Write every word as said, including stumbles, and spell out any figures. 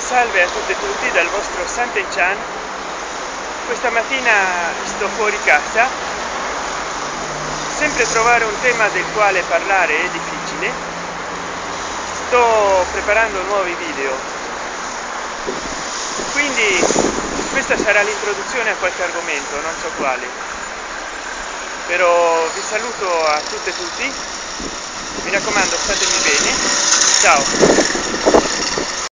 Salve a tutte e tutti dal vostro Santen Chan. Questa mattina sto fuori casa, sempre trovare un tema del quale parlare è difficile. Sto preparando nuovi video, quindi questa sarà l'introduzione a qualche argomento, non so quale, però vi saluto a tutte e tutti, mi raccomando, statemi bene, ciao.